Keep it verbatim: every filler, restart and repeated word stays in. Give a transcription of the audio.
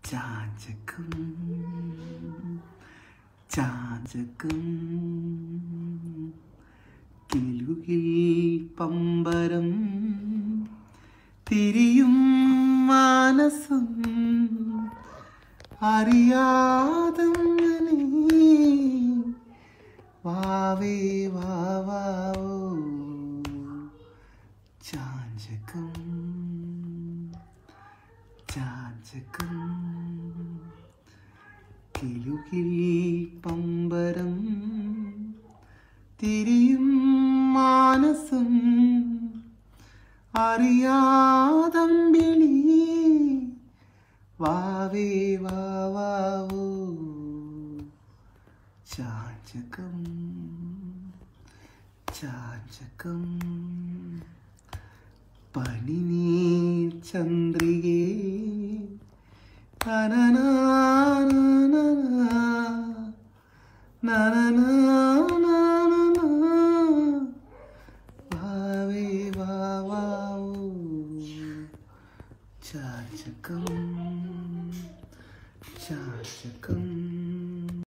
ചാഞ്ചകം ചാഞ്ചകം കിലുകിൽ പമ്പരം തിരിയും മാനസം അറിയാതങ്ങനെ വാവേ വാവാവോ ചാഞ്ചകം ചാഞ്ചകം കിലുകിൽ പമ്പരം തിരിയും മാനസം അറിയാതമ്പിളി വാവേ വാവാവോ ചാഞ്ചകം ചാഞ്ചകം പനിനീർ ചന്ദ്രികേ വാവേ വാവാവോ ചാഞ്ചകം ചാഞ്ചകം